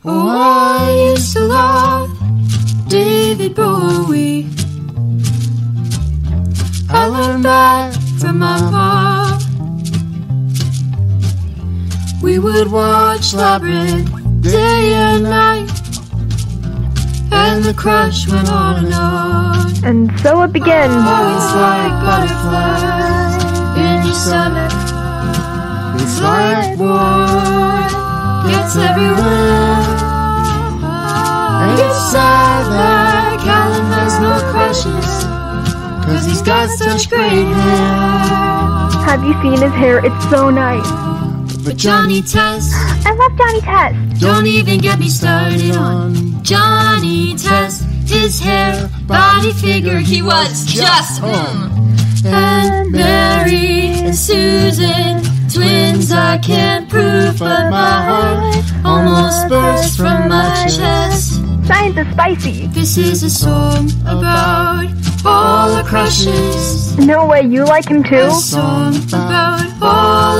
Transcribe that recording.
Oh, I used to love David Bowie. I learned that from my mom. We would watch Labyrinth day and night, and the crush went on and on. And so it begins. Oh, it's like butterflies in your stomach. It's like war gets everywhere. And it's sad that Callum has no crushes, 'cause he's got such great hair. Have you seen his hair? It's so nice. But Johnny Test, I love Johnny Test. don't even get me started on Johnny Test. His hair, body figure, he was just And Mary and Susan, twins I can't prove, but my heart almost burst from my chest. Science is spicy. This is a song about all the crushes. No way, you like him too? A song about all